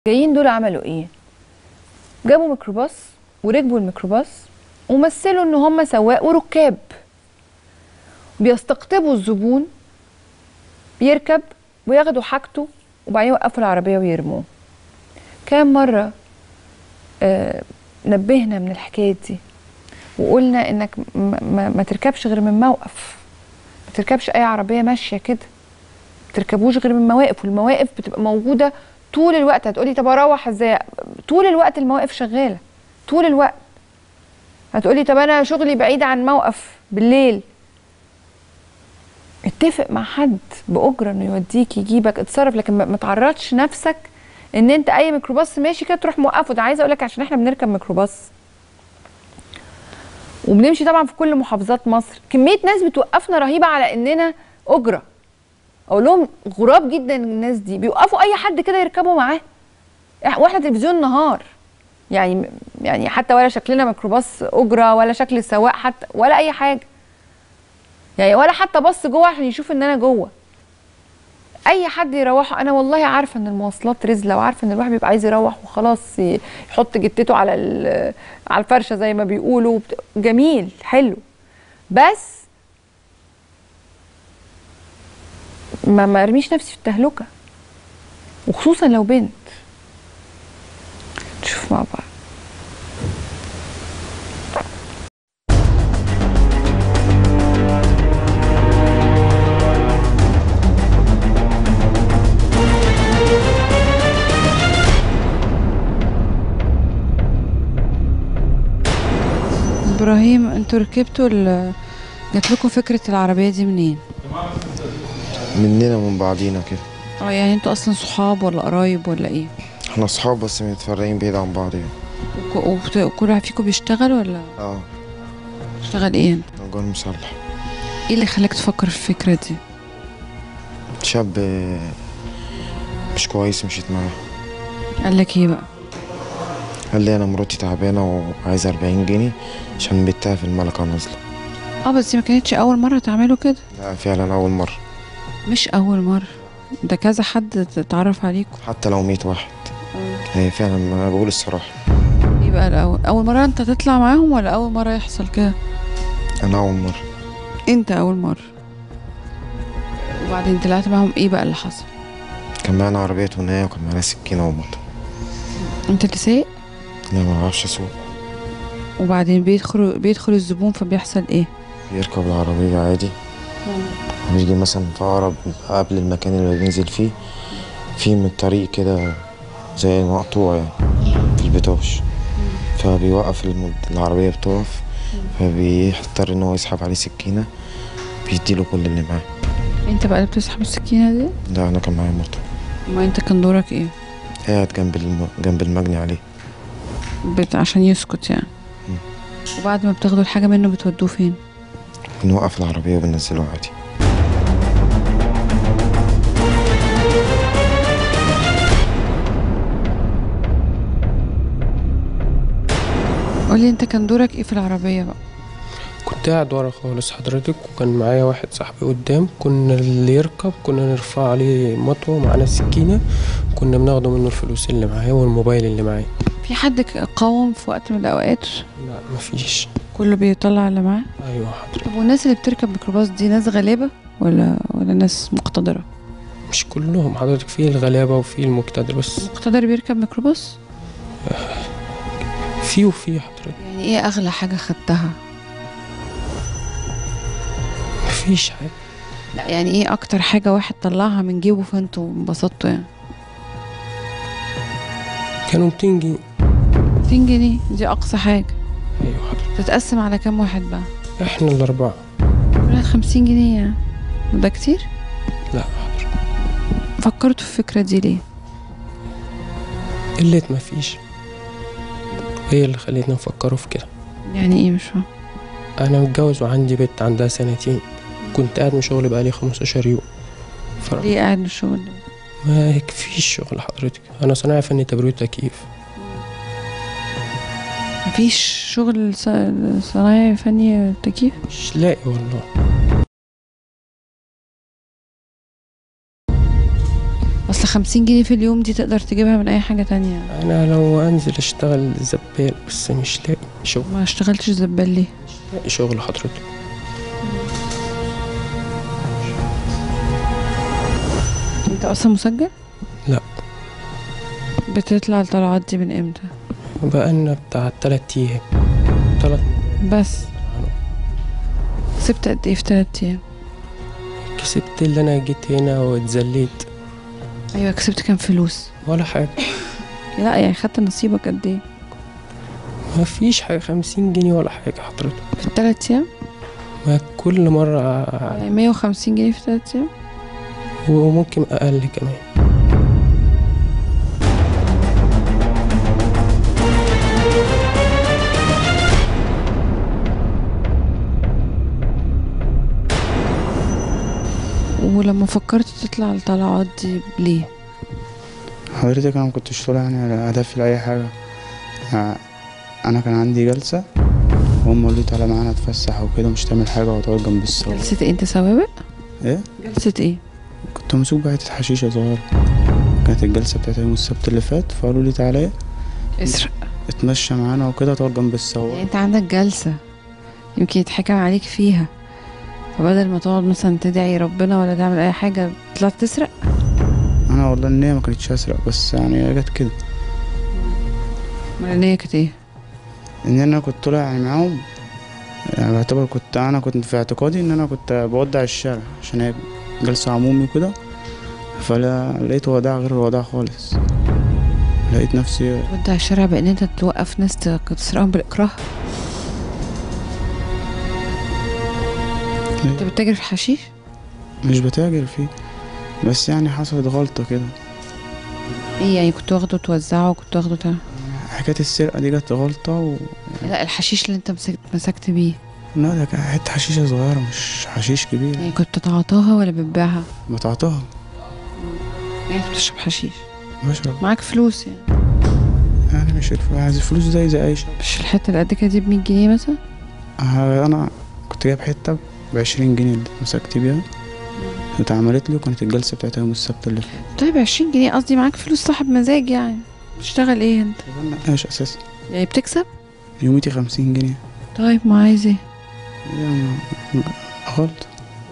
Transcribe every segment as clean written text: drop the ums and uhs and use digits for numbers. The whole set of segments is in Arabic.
جايين دول عملوا ايه؟ جابوا ميكروباص وركبوا الميكروباص ومثلوا ان هم سواق وركاب بيستقطبوا الزبون يركب وياخدوا حاجته وبعدين يوقفوا العربيه ويرموه. كام مره نبهنا من الحكايه دي وقلنا انك ما تركبش غير من موقف، ما تركبش اي عربيه ماشيه كده، ما تركبوش غير من مواقف، والمواقف بتبقى موجوده طول الوقت. هتقولي طب اروح ازاي؟ طول الوقت المواقف شغاله طول الوقت. هتقولي طب انا شغلي بعيد عن موقف بالليل، اتفق مع حد باجره انه يوديك يجيبك، اتصرف، لكن ما تعرضش نفسك ان انت اي ميكروباص ماشي كده تروح موقفه. ده عايزه اقول لك عشان احنا بنركب ميكروباص وبنمشي طبعا في كل محافظات مصر، كميه ناس بتوقفنا رهيبه على اننا اجره. اقول لهم غراب جدا الناس دي بيوقفوا اي حد كده يركبوا معاه واحنا تلفزيون نهار، يعني حتى ولا شكلنا ميكروباص اجره ولا شكل السواق حتى ولا اي حاجه، يعني ولا حتى بص جوه عشان يشوف ان انا جوه. اي حد يروحه. انا والله عارفه ان المواصلات رزله وعارفه ان الواحد بيبقى عايز يروح وخلاص يحط جتته على الفرشه زي ما بيقولوا، جميل حلو، بس ما ارميش نفسي في التهلكه، وخصوصا لو بنت. نشوف مع بعض. ابراهيم، انتوا ركبتوا جات لكم فكرة العربية دي منين؟ مننا من بعضينا كده. يعني انتوا اصلا صحاب ولا قرايب ولا ايه؟ احنا صحاب بس متفرقين بعيد عن بعض يعني. وكل واحد فيكم بيشتغل ولا؟ بيشتغل ايه انت؟ نجار مسلح. ايه اللي خلاك تفكر في الفكرة دي؟ شاب مش كويس مشيت معاه. قال لك ايه بقى؟ قال لي انا مراتي تعبانه وعايزه 40 جنيه عشان بنتها في الملكه نازله. بس دي ما كانتش اول مرة تعملوا كده؟ لا فعلا اول مره. مش اول مرة، ده كذا حد اتعرف عليكم. حتى لو 100 واحد. هي فعلا انا بقول الصراحه. ايه بقى اول مرة انت تطلع معاهم ولا اول مرة يحصل كده؟ انا اول مره. انت اول مرة. وبعدين طلعت معاهم، ايه بقى اللي حصل؟ كان معانا عربيه تونيه وكان معانا سكينه ومطر. انت اللي سايق؟ لا ما بعرفش اسوق. وبعدين بيدخل الزبون، فبيحصل ايه؟ بيركب العربيه عادي، بيجي مثلا في اقرب قبل المكان اللي بينزل فيه، في من الطريق كده زي مقطوع يعني في البطاش، فبيوقف العربية بتقف، فبيضطر ان هو يسحب عليه سكينة، بيديله كل اللي معاه. انت بقى اللي بتسحب السكينة دي؟ لا انا كان معايا مرته. ما انت كان دورك ايه؟ قاعد جنب المجني عليه عشان يسكت يعني. وبعد ما بتاخدوا الحاجة منه بتودوه فين؟ بنوقف العربية وبننزله عادي. قولي انت كان دورك ايه في العربية بقى؟ كنت قاعد ورا خالص حضرتك، وكان معايا واحد صاحبي قدام، كنا اللي يركب كنا نرفع عليه مطوة معانا سكينة، كنا بناخده منه الفلوس اللي معايا والموبايل اللي معايا. في حد قاوم في وقت من الأوقات؟ لا مفيش. كله بيطلع اللي معاه؟ أيوة حضرتك. طب والناس اللي بتركب ميكروباص دي ناس غلابة ولا ناس مقتدرة؟ مش كلهم حضرتك، في الغلابة وفي المقتدر بس. المقتدر بيركب ميكروباص؟ في وفي حضرتك. يعني ايه أغلى حاجة خدتها؟ مفيش حاجة. لا يعني ايه أكتر حاجة واحد طلعها من جيبه فانتوا انبسطتوا يعني؟ كانوا 200 جنيه. 200 جنيه دي أقصى حاجة؟ أيوة حضرتك. تتقسم على كام واحد بقى؟ احنا الأربعة. كل واحد 50 جنيه يعني، وده كتير؟ لا حضرتك. فكرتوا في الفكرة دي ليه؟ قلة مفيش، هي اللي خلتنا نفكروا في كده. يعني ايه مش فاهم؟ أنا متجوز وعندي بنت عندها 2 سنين، كنت قاعد من شغلي بقالي 15 يوم. ليه قاعد من الشغل ده؟ ما يكفيش شغل حضرتك، أنا صنايعي فني تبريد تكييف. مفيش شغل صنايعي فني تكييف؟ مش لاقي والله. اصل 50 جنيه في اليوم دي تقدر تجيبها من اي حاجة تانية؟ انا لو انزل اشتغل زبال بس مش لاقي شغل. ما اشتغلتش زبال ليه؟ مش لاقي شغل حضرتك. انت اصلا مسجل؟ لا. بتطلع الطلعات دي من امتى؟ بقالنا بتاع 3 ايام. بس كسبت قد ايه في 3 ايام؟ كسبت اللي انا جيت هنا واتذليت. ايوه كسبت كام فلوس؟ ولا حاجة. لا يعني خدت نصيبك قد ايه؟ ما فيش حاجة 50 جنيه ولا حاجة حضرتك. في 3 ايام؟ ما كل مرة يعني 150 جنيه في 3 ايام؟ وممكن اقل كمان. ولما فكرت تطلع الطلعات دي ليه؟ حضرتك انا مكنتش طالع يعني على هدفي لأي حاجة. انا كان عندي جلسة وهم قالوا لي تعالى معانا اتفسح وكده مش تعمل حاجة وتقعد جنب السواق. جلسة ايه؟ انت سوابق؟ ايه؟ جلسة ايه؟ كنت مسوق بحتة حشيشة صغيرة. كانت الجلسة بتاعت يوم السبت اللي فات فقالوا لي تعالى اسرق. اتمشى معانا وكده تقعد جنب يعني السواق. انت عندك جلسة يمكن يتحكم عليك فيها، فبدل ما تقعد مثلا تدعي ربنا ولا تعمل اي حاجة طلعت تسرق؟ انا والله النية ما كانتش اسرق بس يعني جت كده. امال النية كانت ايه؟ ان انا كنت طالع يعني معاهم يعني بعتبر كنت في اعتقادي ان انا كنت بودع الشارع عشان هي جلسة عمومي وكده. فلقيت وداع غير الوداع خالص. لقيت نفسي تودع الشارع بان انت توقف ناس تسرقهم بالاكراه؟ انت بتتاجر في حشيش؟ مش بتاجر فيه بس يعني حصلت غلطة كده. ايه يعني كنت واخده توزعه وكنت واخده حكاية السرقة دي جت غلطة لا الحشيش اللي انت مسكت بيه. لا ده كانت حتة حشيشة صغيرة مش حشيش كبير. يعني كنت تعاطاها ولا بتبيعها؟ بتعطاها. يعني بتشرب حشيش؟ بشرب. معاك فلوس يعني؟ يعني مش عايز الفلوس زي أي شيء. مش الحتة اللي قد كده دي ب100 جنيه مثلا؟ أنا كنت جايب حتة ب20 جنيه اللي مسكت بيها اتعملت لي وكانت الجلسة بتاعتها يوم السبت اللي فات. طيب 20 جنيه قصدي معاك فلوس صاحب مزاج يعني. بتشتغل ايه انت؟ ايش أساسا يعني بتكسب؟ يوميتي 50 جنيه. طيب ما عايز ايه؟ يعني غلط.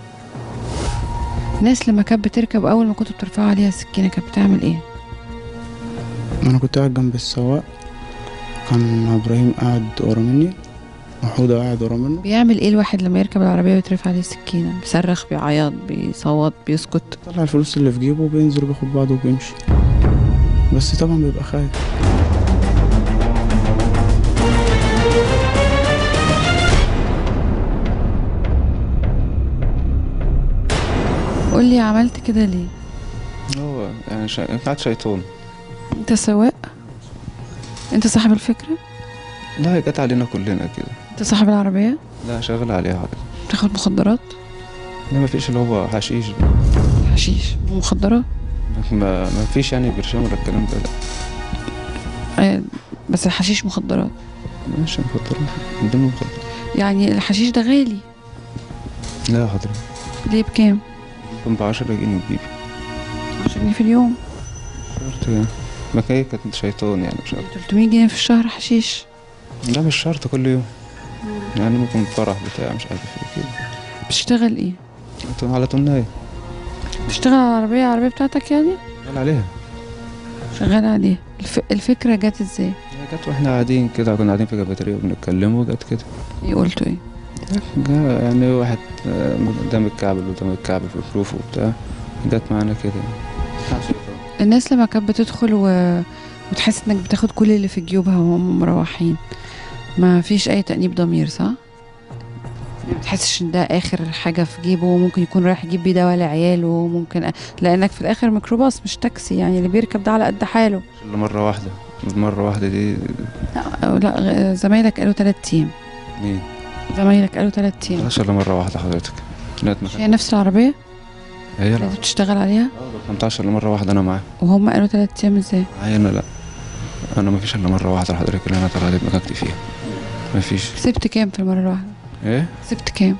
الناس لما كانت بتركب اول ما كنتوا بترفعوا عليها السكينة كانت بتعمل ايه؟ أنا كنت قاعد جنب السواق كان إبراهيم قاعد ورا مني وحودة قاعد ورا منه. بيعمل ايه الواحد لما يركب العربية ويترفع عليه السكينة؟ بيصرخ، بيعيط، بيصوت، بيسكت؟ طلع الفلوس اللي في جيبه وبينزل وبياخد بعضه وبيمشي بس طبعا بيبقى خايف. قولي عملت كده ليه؟ هو يعني قاعد شيطان. انت سواق؟ انت صاحب الفكرة؟ لا هي جت علينا كلنا كده. انت صاحب العربية؟ لا شغال عليها حضرتك. بتاخد مخدرات؟ لا مفيش اللي هو حشيش بقى. حشيش ومخدرات؟ مفيش يعني برشام ولا الكلام ده لا. بس الحشيش مخدرات؟ ماشي مخدرات من ضمن المخدرات. يعني الحشيش ده غالي؟ لا حضرتك. ليه بكام؟ كان ب10 جنيه تجيبي. 10 جنيه في اليوم؟ شرط يعني. ما هي كانت شيطان يعني مش اكتر. 300 جنيه في الشهر حشيش؟ لا مش شرط كل يوم. يعني ممكن فرح بتاع مش عارف ايه كده. بتشتغل ايه؟ على تناية. بتشتغل على العربية بتاعتك يعني؟ شغال عليها. شغال عليها. الفكرة جت ازاي؟ هي جت واحنا قاعدين كده كنا قاعدين في كافيتيريا وبنتكلموا جت كده. ايه قلتوا ايه؟ يعني واحد قدام الكعبل وقدام الكعبل في البروف وبتاع جت معانا كده. الناس لما كانت بتدخل وتحس انك بتاخد كل اللي في جيوبها وهم مروحين ما فيش اي تأنيب ضمير صح؟ ما بتحسش ان ده اخر حاجة في جيبه وممكن يكون رايح يجيب بيه دواء لعياله ممكن لانك في الاخر ميكروباص مش تاكسي يعني اللي بيركب ده على قد حاله. اللي مرة واحدة دي. لا زمايلك قالوا 3 ايام. مين؟ زمايلك قالوا 3 ايام. مش إلا مرة واحدة حضرتك. هي نفس العربية؟ هي اللي بتشتغل عليها؟ ما كنتش إلا مرة واحدة أنا معاه. وهم قالوا 3 ايام ازاي؟ معايا أنا لا. أنا مفيش إلا مرة واحدة حضرتك اللي أنا طلعت مكانتي فيها. مفيش. كسبت كام في المرة الواحدة؟ إيه؟ كسبت كام؟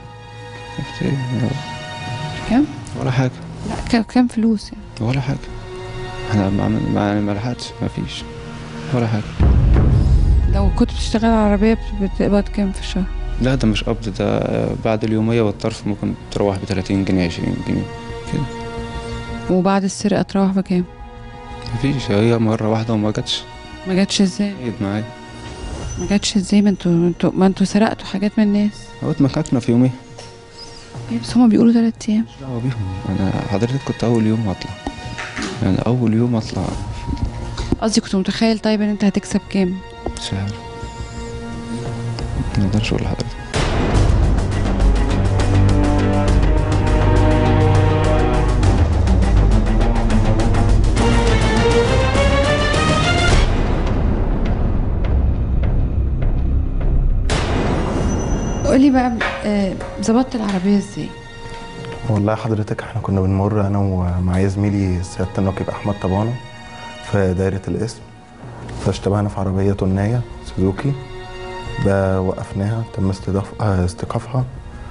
كسبت إيه؟ كام؟ ولا حاجة. لا كام فلوس يعني؟ ولا حاجة. احنا ما لحقتش، ما فيش ولا حاجة. لو كنت بتشتغل عربية بتقبض كام في الشهر؟ لا ده مش قبض، ده بعد اليومية والطرف ممكن تروح ب30 جنيه 20 جنيه كده. وبعد السرقة تروح بكام؟ مفيش، هي مرة واحدة وما جاتش. ما جاتش ازاي؟ عيد معايا. ما جاتش ازاي؟ ما انتوا سرقتوا حاجات من الناس. هو اتمككنا في يومين. ايه بس هما بيقولوا 3 ايام. مش دعوة بيهم، انا حضرتك كنت اول يوم اطلع، يعني اول يوم اطلع. قصدي كنت متخيل طيب ان انت هتكسب كام؟ مش عارف، ما اقدرش اقول لحضرتك. قولي بقى ظبطت العربية ازاي؟ والله حضرتك احنا كنا بنمر انا ومعايا زميلي سيادة النقيب احمد طبانة في دايرة القسم، فاشتبهنا في عربية تونية سوزوكي، وقفناها تم استيقافها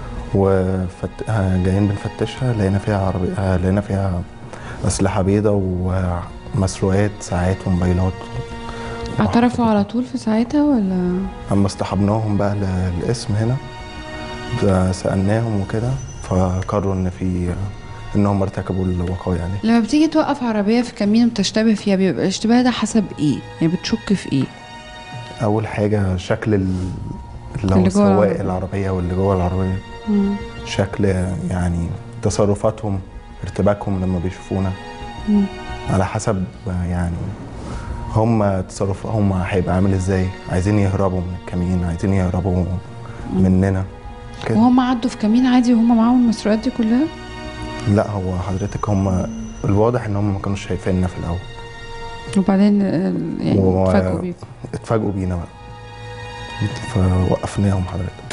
جايين بنفتشها، لقينا فيها أسلحة بيضة ومسروقات ساعات وموبايلات. اعترفوا على طول في ساعتها ولا؟ اما اصطحبناهم بقى للقسم هنا سألناهم وكده، فقرروا انهم ارتكبوا الوقائع دي. لما بتيجي توقف عربية في كمين وتشتبه فيها بيبقى الاشتباه ده حسب ايه؟ يعني بتشك في ايه؟ اول حاجة شكل اللي هو سواق العربية واللي جوه العربية. شكل يعني تصرفاتهم، ارتباكهم لما بيشوفونا. على حسب يعني هم تصرفهم هيبقى عامل ازاي، عايزين يهربوا من الكمين، عايزين يهربوا مننا كده. وهم عدوا في كمين عادي وهم معاهم المسروقات دي كلها؟ لا هو حضرتك هم الواضح ان هم ما كانوش شايفيننا في الاول، وبعدين يعني اتفاجئوا بيكم. اتفاجئوا بينا بقى، فوقفناهم حضرتك.